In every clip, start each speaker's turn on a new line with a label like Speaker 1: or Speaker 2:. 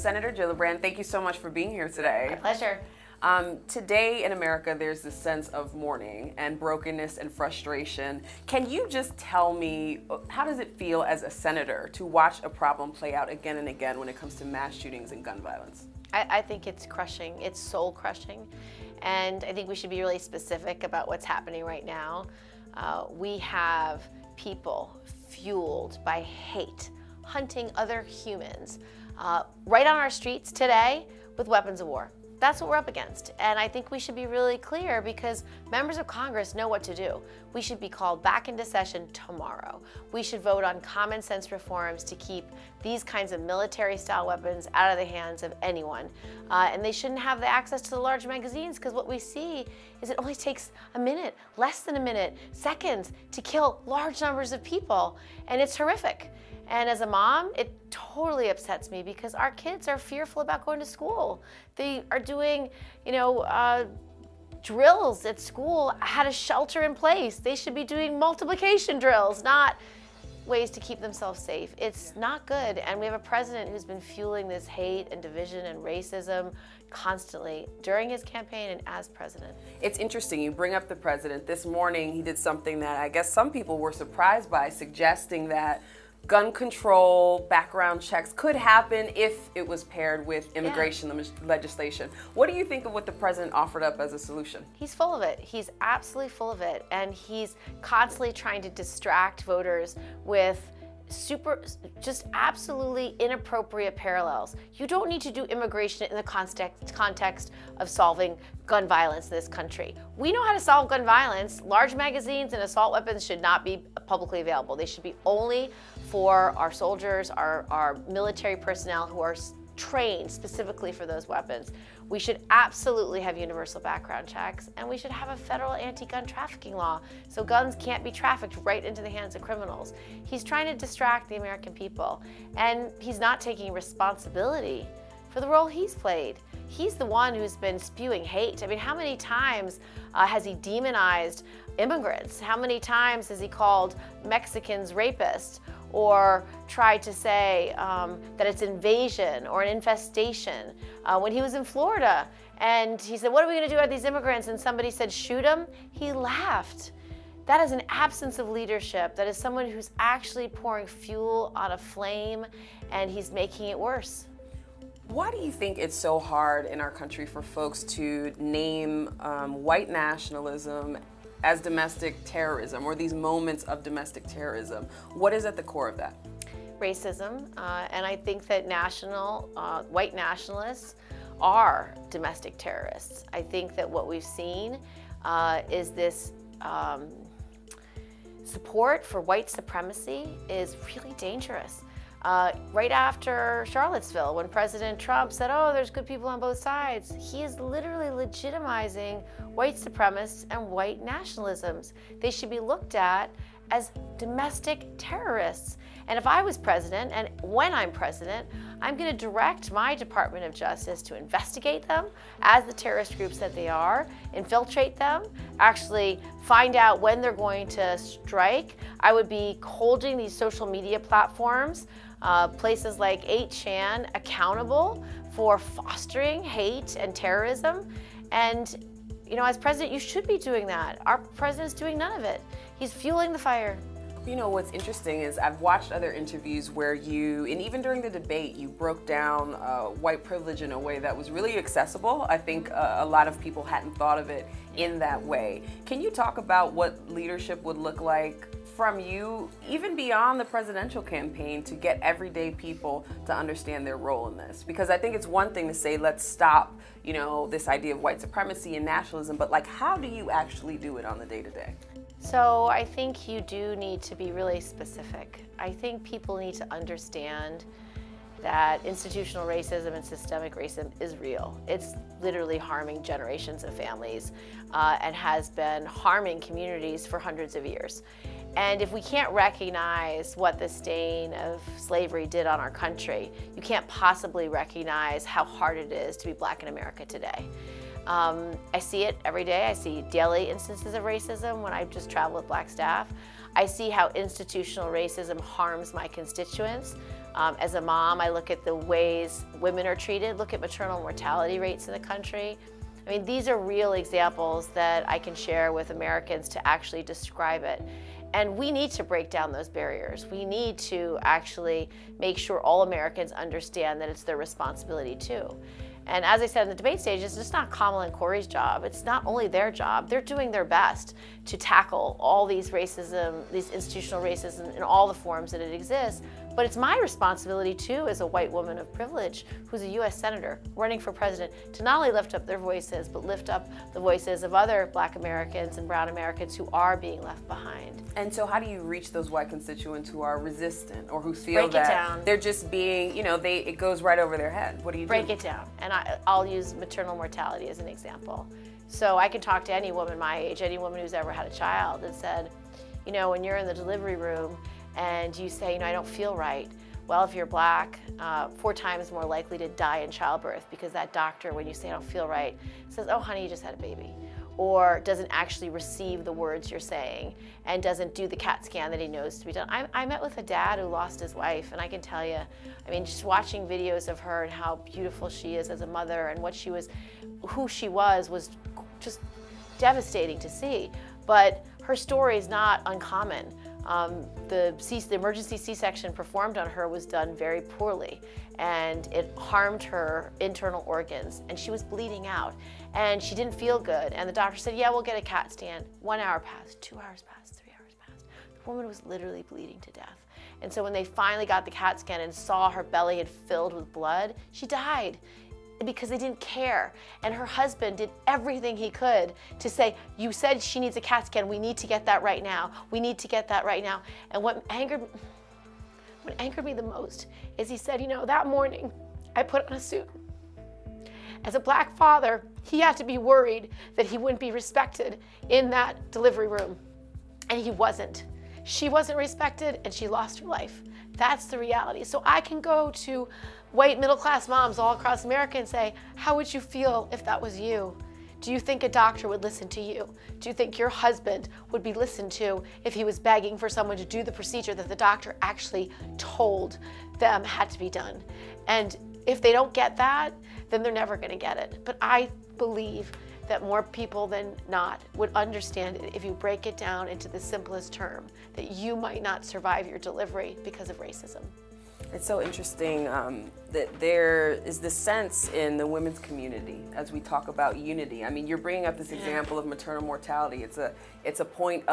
Speaker 1: Senator Gillibrand, thank you so much for being here today.
Speaker 2: My pleasure.
Speaker 1: Today in America, there's this sense of mourning and brokenness and frustration. Can you just tell me, how does it feel as a senator to watch a problem play out again and again when it comes to mass shootings and gun violence?
Speaker 2: I think it's crushing. It's soul crushing. And I think we should be really specific about what's happening right now. We have people fueled by hate, hunting other humans right on our streets today with weapons of war. That's what we're up against. And I think we should be really clear because members of Congress know what to do. We should be called back into session tomorrow. We should vote on common sense reforms to keep these kinds of military-style weapons out of the hands of anyone. And they shouldn't have the access to the large magazines because what we see is it only takes a minute, less than a minute, seconds to kill large numbers of people. And it's horrific. And as a mom, it totally upsets me because our kids are fearful about going to school. They are doing, drills at school, how to shelter in place. They should be doing multiplication drills, not ways to keep themselves safe. It's not good. And we have a president who's been fueling this hate and division and racism constantly during his campaign and as president.
Speaker 1: It's interesting, you bring up the president. This morning, he did something that I guess some people were surprised by, suggesting that gun control, background checks could happen if it was paired with immigration legislation. What do you think of what the president offered up as a solution?
Speaker 2: He's full of it. He's absolutely full of it. And he's constantly trying to distract voters with just absolutely inappropriate parallels. You don't need to do immigration in the context of solving gun violence in this country. We know how to solve gun violence. Large magazines and assault weapons should not be publicly available. They should be only for our soldiers, our military personnel who are trained specifically for those weapons. We should absolutely have universal background checks, and we should have a federal anti-gun trafficking law so guns can't be trafficked right into the hands of criminals. He's trying to distract the American people, and he's not taking responsibility for the role he's played. He's the one who's been spewing hate. I mean, how many times has he demonized immigrants? How many times has he called Mexicans rapists? Or tried to say that it's invasion or an infestation. When he was in Florida and he said, what are we gonna do about these immigrants? And somebody said, shoot them, he laughed. That is an absence of leadership. That is someone who's actually pouring fuel on a flame and he's making it worse.
Speaker 1: Why do you think it's so hard in our country for folks to name white nationalism as domestic terrorism, or these moments of domestic terrorism? What is at the core of that?
Speaker 2: Racism, and I think that white nationalists are domestic terrorists. I think that what we've seen is this support for white supremacy is really dangerous. Right after Charlottesville, when President Trump said, oh, there's good people on both sides, he is literally legitimizing white supremacists and white nationalisms. They should be looked at as domestic terrorists. And if I was president, and when I'm president, I'm going to direct my Department of Justice to investigate them as the terrorist groups that they are, infiltrate them, actually find out when they're going to strike. I would be holding these social media platforms, places like 8chan, accountable for fostering hate and terrorism. And as president, you should be doing that. Our president's doing none of it. He's fueling the fire.
Speaker 1: You know, what's interesting is I've watched other interviews where you, and even during the debate, you broke down white privilege in a way that was really accessible. I think a lot of people hadn't thought of it in that way. Can you talk about what leadership would look like from you, even beyond the presidential campaign, to get everyday people to understand their role in this? Because I think it's one thing to say, let's stop, this idea of white supremacy and nationalism, but like, how do you actually do it on the day-to-day?
Speaker 2: So I think you do need to be really specific. I think people need to understand that institutional racism and systemic racism is real. It's literally harming generations of families and has been harming communities for hundreds of years. And if we can't recognize what the stain of slavery did on our country, you can't possibly recognize how hard it is to be Black in America today. I see it every day. I see daily instances of racism when I just travel with Black staff. I see how institutional racism harms my constituents. As a mom, I look at the ways women are treated, look at maternal mortality rates in the country. I mean, these are real examples that I can share with Americans to actually describe it. And we need to break down those barriers. We need to actually make sure all Americans understand that it's their responsibility too. And as I said in the debate stage, it's just not Kamala and Cory's job. It's not only their job. They're doing their best to tackle all these racism, these institutional racism in all the forms that it exists. But it's my responsibility too, as a white woman of privilege who's a US Senator running for president, to not only lift up their voices, but lift up the voices of other Black Americans and Brown Americans who are being left behind.
Speaker 1: And so how do you reach those white constituents who are resistant or who feel that they're just being, you know, it goes right over their head? What do you do?
Speaker 2: Break it down. And I'll use maternal mortality as an example. So I can talk to any woman my age, any woman who's ever had a child, and said, you know, when you're in the delivery room and you say, you know, I don't feel right. Well, if you're Black, 4 times more likely to die in childbirth, because that doctor, when you say I don't feel right, says, oh honey, you just had a baby. Or doesn't actually receive the words you're saying and doesn't do the CAT scan that he knows to be done. I met with a dad who lost his wife, and I can tell you, I mean, just watching videos of her and how beautiful she is as a mother and what she was, who she was just devastating to see. But her story is not uncommon. The emergency C-section performed on her was done very poorly, and it harmed her internal organs, and she was bleeding out, and she didn't feel good, and the doctor said, yeah, we'll get a CAT scan. 1 hour passed, 2 hours passed, 3 hours passed. The woman was literally bleeding to death. And so when they finally got the CAT scan and saw her belly had filled with blood, she died, because they didn't care. And her husband did everything he could to say, you said she needs a CAT scan, we need to get that right now. We need to get that right now. And what angered me the most is he said, you know, that morning I put on a suit. As a Black father, he had to be worried that he wouldn't be respected in that delivery room. And he wasn't. She wasn't respected, and she lost her life. That's the reality. So I can go to white middle-class moms all across America and say, how would you feel if that was you? Do you think a doctor would listen to you? Do you think your husband would be listened to if he was begging for someone to do the procedure that the doctor actually told them had to be done? And if they don't get that, then they're never gonna get it. But I believe that more people than not would understand it if you break it down into the simplest term, that you might not survive your delivery because of racism.
Speaker 1: It's so interesting that there is this sense in the women's community as we talk about unity. I mean, you're bringing up this example of maternal mortality. It's a point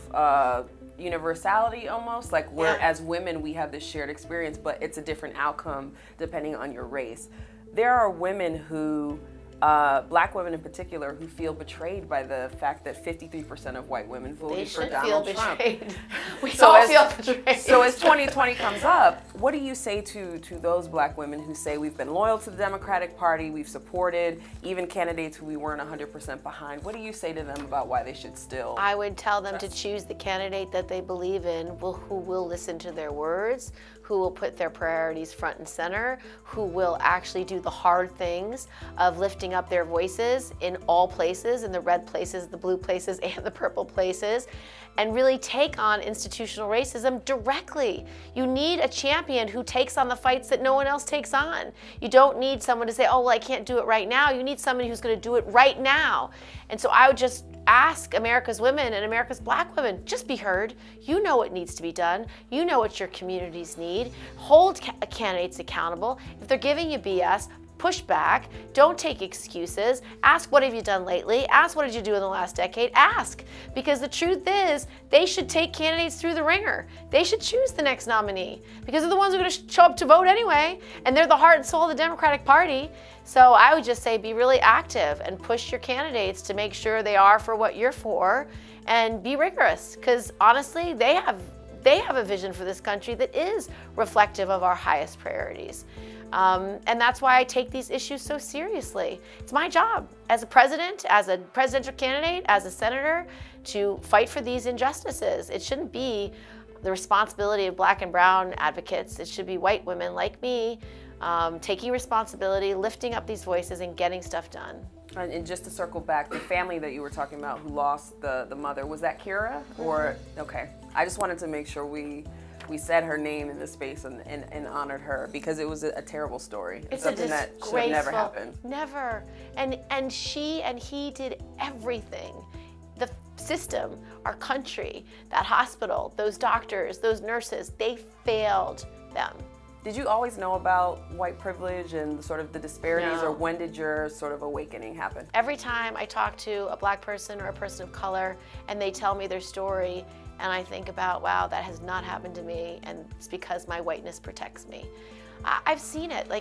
Speaker 1: of universality almost, like where as women we have this shared experience, but it's a different outcome depending on your race. There are women who, Black women in particular, who feel betrayed by the fact that 53% of white women voted for Donald Trump.
Speaker 2: We all feel betrayed.
Speaker 1: So as 2020 comes up, what do you say to those Black women who say we've been loyal to the Democratic Party, we've supported even candidates who we weren't 100% behind? What do you say to them about why they should still?
Speaker 2: I would tell them to choose the candidate that they believe in, who will listen to their words, who will put their priorities front and center, who will actually do the hard things of lifting up their voices in all places, in the red places, the blue places, and the purple places, and really take on institutional racism directly. You need a champion who takes on the fights that no one else takes on. You don't need someone to say, oh, well, I can't do it right now. You need somebody who's going to do it right now. And so I would just ask America's women and America's Black women, just be heard. You know what needs to be done. You know what your communities need. Hold candidates accountable. If they're giving you BS, push back. Don't take excuses. Ask, what have you done lately? Ask, what did you do in the last decade? Ask. Because the truth is, they should take candidates through the ringer. They should choose the next nominee, because they're the ones who are going to show up to vote anyway, and they're the heart and soul of the Democratic Party. So I would just say be really active and push your candidates to make sure they are for what you're for, and be rigorous, because honestly, they have a vision for this country that is reflective of our highest priorities. And that's why I take these issues so seriously. It's my job as a president, as a presidential candidate, as a senator, to fight for these injustices. It shouldn't be the responsibility of Black and brown advocates. It should be white women like me taking responsibility, lifting up these voices, and getting stuff done.
Speaker 1: And just to circle back, the family that you were talking about who lost the mother, was that Kira? Or, okay. I just wanted to make sure we we said her name in the space and honored her, because it was a terrible story.
Speaker 2: It's
Speaker 1: something that should have never happened.
Speaker 2: Never. And she and he did everything. The system, our country, that hospital, those doctors, those nurses, they failed them.
Speaker 1: Did you always know about white privilege and sort of the disparities,
Speaker 2: No.
Speaker 1: or when did your sort of awakening happen?
Speaker 2: Every time I talk to a black person or a person of color and they tell me their story, and I think about, wow, that has not happened to me, and it's because my whiteness protects me. I've seen it,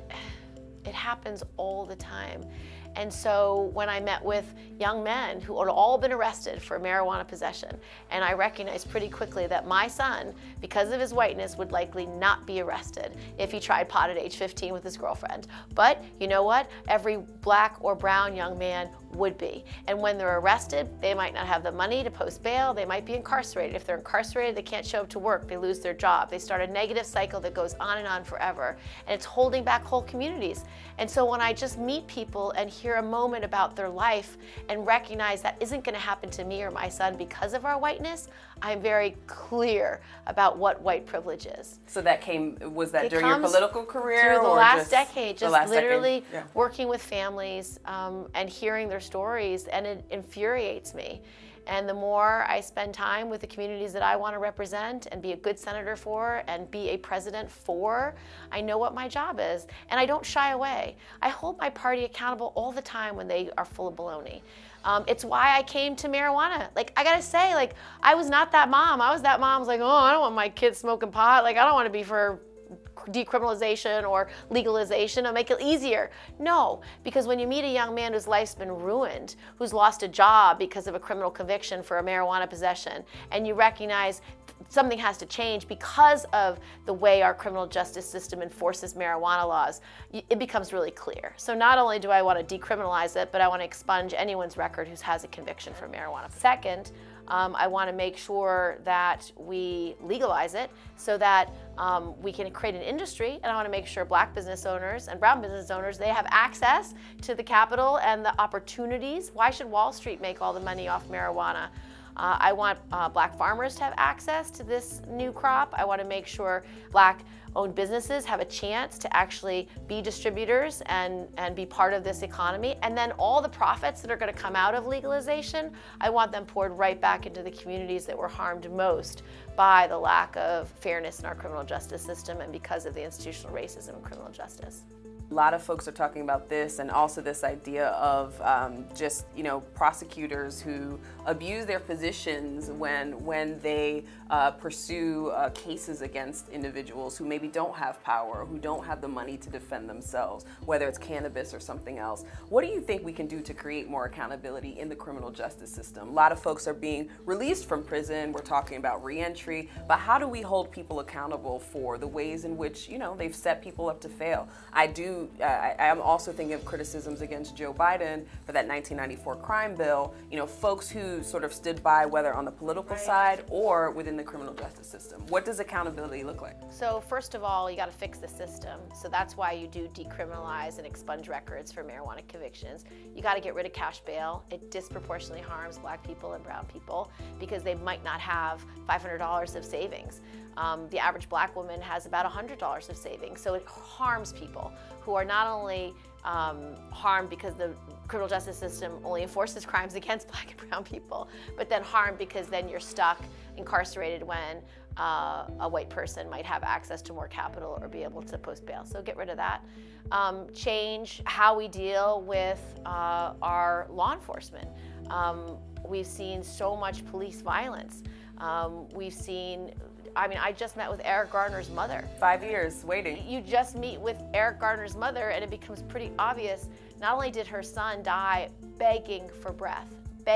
Speaker 2: it happens all the time. And so when I met with young men who had all been arrested for marijuana possession, and I recognized pretty quickly that my son, because of his whiteness, would likely not be arrested if he tried pot at age 15 with his girlfriend. But you know what? Every black or brown young man would be. And when they're arrested, they might not have the money to post bail, they might be incarcerated. If they're incarcerated, they can't show up to work, they lose their job. They start a negative cycle that goes on and on forever. And it's holding back whole communities. And so when I just meet people and hear a moment about their life and recognize that isn't gonna happen to me or my son because of our whiteness, I'm very clear about what white privilege is.
Speaker 1: So was that during your political career?
Speaker 2: Through the
Speaker 1: or
Speaker 2: last decade, just literally
Speaker 1: decade? Yeah.
Speaker 2: working with families and hearing their stories, and it infuriates me. And the more I spend time with the communities that I want to represent and be a good senator for and be a president for, I know what my job is, and I don't shy away. I hold my party accountable all the time when they are full of baloney. It's why I came to marijuana. I gotta say, I was not that mom. I was that mom's oh, I don't want my kids smoking pot. I don't want to be for decriminalization or legalization or make it easier. No, because when you meet a young man whose life's been ruined, who's lost a job because of a criminal conviction for a marijuana possession, and you recognize something has to change because of the way our criminal justice system enforces marijuana laws, it becomes really clear. So not only do I want to decriminalize it, but I want to expunge anyone's record who has a conviction for marijuana. Second, I want to make sure that we legalize it so that we can create an industry, and I want to make sure black business owners and brown business owners, they have access to the capital and the opportunities. Why should Wall Street make all the money off marijuana? I want black farmers to have access to this new crop. I want to make sure black-owned businesses have a chance to actually be distributors and be part of this economy. And then all the profits that are going to come out of legalization, I want them poured right back into the communities that were harmed most by the lack of fairness in our criminal justice system and because of the institutional racism in criminal justice.
Speaker 1: A lot of folks are talking about this, and also this idea of just, prosecutors who abuse their positions when they pursue cases against individuals who maybe don't have power, who don't have the money to defend themselves, whether it's cannabis or something else. What do you think we can do to create more accountability in the criminal justice system? A lot of folks are being released from prison. We're talking about reentry, but how do we hold people accountable for the ways in which, they've set people up to fail? I am also thinking of criticisms against Joe Biden for that 1994 crime bill, folks who sort of stood by, whether on the political side or within the criminal justice system. What does accountability look like?
Speaker 2: So first of all, you got to fix the system. So that's why you do decriminalize and expunge records for marijuana convictions. You got to get rid of cash bail. It disproportionately harms black people and brown people because they might not have $500 of savings. The average black woman has about $100 of savings. So it harms people who are not only harmed because the criminal justice system only enforces crimes against black and brown people, but then harmed because then you're stuck incarcerated when a white person might have access to more capital or be able to post bail. So get rid of that. Change how we deal with our law enforcement. We've seen so much police violence. I just met with Eric Garner's mother.
Speaker 1: 5 years waiting.
Speaker 2: You just meet with Eric Garner's mother and it becomes pretty obvious, not only did her son die begging for breath,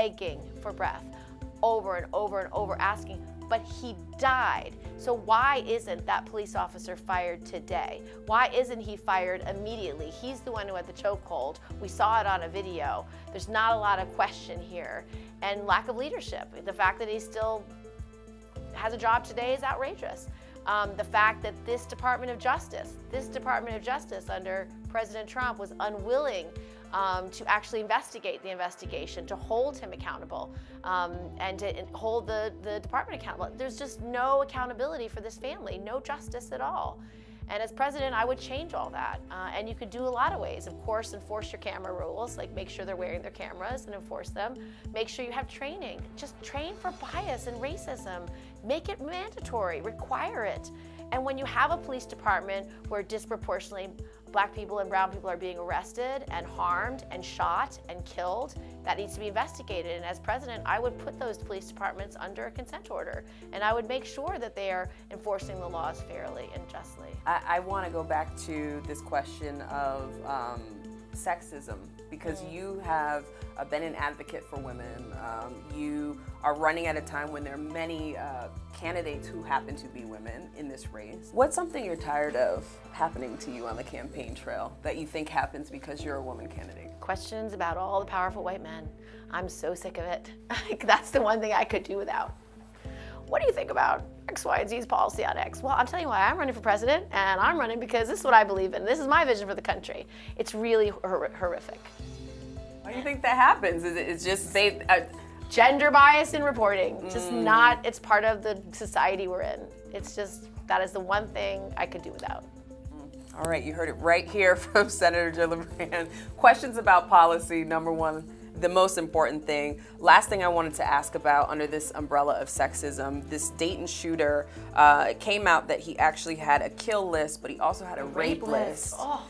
Speaker 2: over and over and over asking, but he died. So why isn't that police officer fired today? Why isn't he fired immediately? He's the one who had the chokehold. We saw it on a video. There's not a lot of question here. And lack of leadership. The fact that he still has a job today is outrageous. The fact that this Department of Justice under President Trump was unwilling to actually investigate the investigation, to hold him accountable, and to hold the department accountable. There's just no accountability for this family, no justice at all. And as president, I would change all that. And you could do a lot of ways. Of course, enforce your camera rules, like make sure they're wearing their cameras and enforce them. Make sure you have training. Just train for bias and racism. Make it mandatory, require it. And when you have a police department where disproportionately Black people and brown people are being arrested and harmed and shot and killed, that needs to be investigated. And as president, I would put those police departments under a consent order. And I would make sure that they are enforcing the laws fairly and justly.
Speaker 1: I want to go back to this question of sexism, because you have been an advocate for women. You are running at a time when there are many candidates who happen to be women in this race. What's something you're tired of happening to you on the campaign trail that you think happens because you're a woman candidate?
Speaker 2: Questions about all the powerful white men. I'm so sick of it. That's the one thing I could do without. What do you think about X, Y, and Z's policy on X? Well, I'll tell you why I'm running for president, and I'm running because this is what I believe in. This is my vision for the country. It's really horrific.
Speaker 1: Why do you think that happens? It's just they...
Speaker 2: Gender bias in reporting. Just not, it's part of the society we're in. It's just, that is the one thing I could do without.
Speaker 1: All right, you heard it right here from Senator Gillibrand. Questions about policy, number one, the most important thing. Last thing I wanted to ask about under this umbrella of sexism, this Dayton shooter, it came out that he actually had a kill list, but he also had a rape list.
Speaker 2: Oh.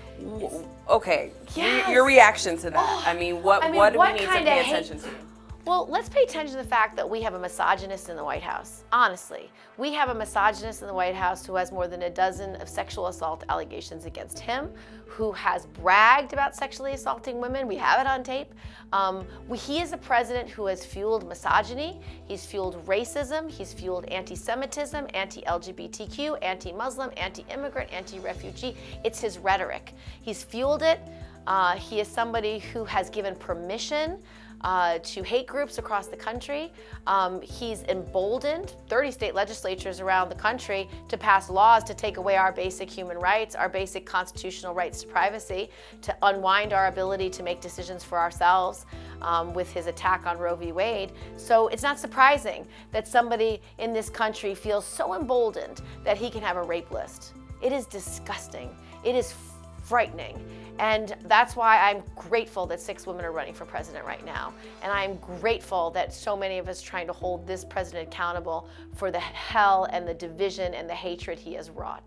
Speaker 1: Okay,
Speaker 2: Yes.
Speaker 1: your reaction to that.
Speaker 2: Oh.
Speaker 1: I mean, what do we need to pay attention to?
Speaker 2: Well, let's pay attention to the fact that we have a misogynist in the White House. Honestly, we have a misogynist in the White House who has more than a dozen of sexual assault allegations against him, who has bragged about sexually assaulting women. We have it on tape. He is a president who has fueled misogyny. He's fueled racism. He's fueled anti-Semitism, anti-LGBTQ, anti-Muslim, anti-immigrant, anti-refugee. It's his rhetoric. He's fueled it. He is somebody who has given permission to hate groups across the country. He's emboldened 30 state legislatures around the country to pass laws to take away our basic human rights, our basic constitutional rights to privacy, to unwind our ability to make decisions for ourselves with his attack on Roe v. Wade. So it's not surprising that somebody in this country feels so emboldened that he can have a rape list. It is disgusting. It is frightening. And that's why I'm grateful that 6 women are running for president right now. And I'm grateful that so many of us are trying to hold this president accountable for the hell and the division and the hatred he has wrought.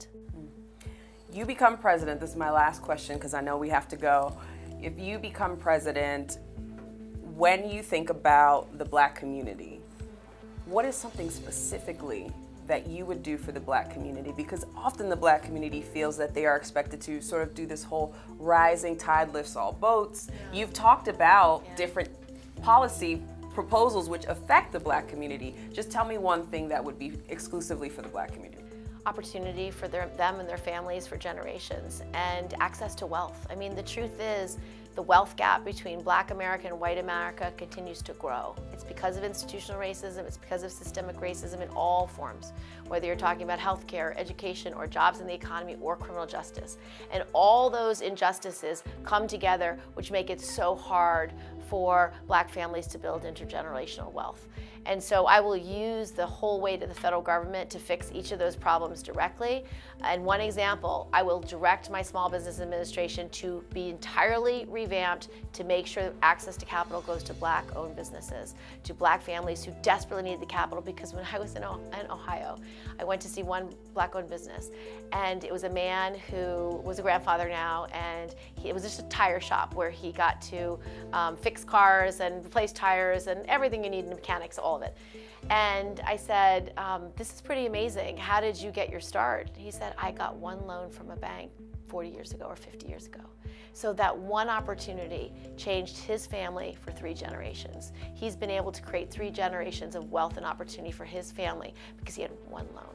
Speaker 1: You become president, this is my last question because I know we have to go. If you become president, when you think about the Black community, what is something specifically that you would do for the Black community? Because often the Black community feels that they are expected to sort of do this whole rising tide lifts all boats. Yeah. You've talked about different policy proposals which affect the Black community. Just tell me one thing that would be exclusively for the Black community.
Speaker 2: Opportunity for them and their families for generations, and access to wealth. I mean, the truth is, the wealth gap between Black America and white America continues to grow. It's because of institutional racism, it's because of systemic racism in all forms, whether you're talking about healthcare, education, or jobs in the economy, or criminal justice. And all those injustices come together, which make it so hard for Black families to build intergenerational wealth. And so I will use the whole weight of the federal government to fix each of those problems directly. And one example, I will direct my Small Business Administration to be entirely revamped to make sure that access to capital goes to Black-owned businesses, to Black families who desperately need the capital. Because when I was in Ohio, I went to see one Black-owned business, and it was a man who was a grandfather now, and it was just a tire shop where he got to fix cars and replace tires and everything you need in mechanics, all of it. And I said, this is pretty amazing. How did you get your start? He said, I got one loan from a bank 40 years ago or 50 years ago. So that one opportunity changed his family for 3 generations. He's been able to create 3 generations of wealth and opportunity for his family because he had one loan.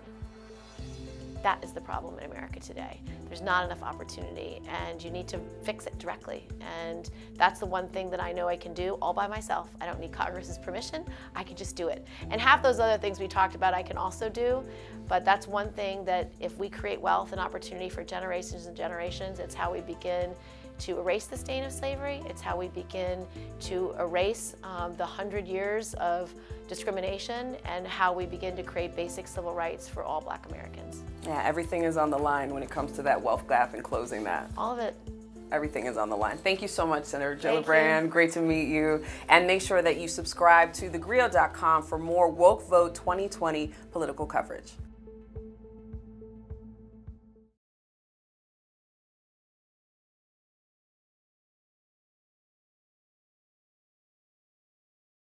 Speaker 2: That is the problem in America today. There's not enough opportunity, and you need to fix it directly. And that's the one thing that I know I can do all by myself. I don't need Congress's permission. I can just do it. And half those other things we talked about I can also do, but that's one thing that if we create wealth and opportunity for generations and generations, it's how we begin to erase the stain of slavery. It's how we begin to erase the 100 years of discrimination, and how we begin to create basic civil rights for all Black Americans.
Speaker 1: Yeah, everything is on the line when it comes to that wealth gap and closing that.
Speaker 2: All of it.
Speaker 1: Everything is on the line. Thank you so much, Senator Gillibrand. Great to meet you. And make sure that you subscribe to theGrio.com for more Woke Vote 2020 political coverage.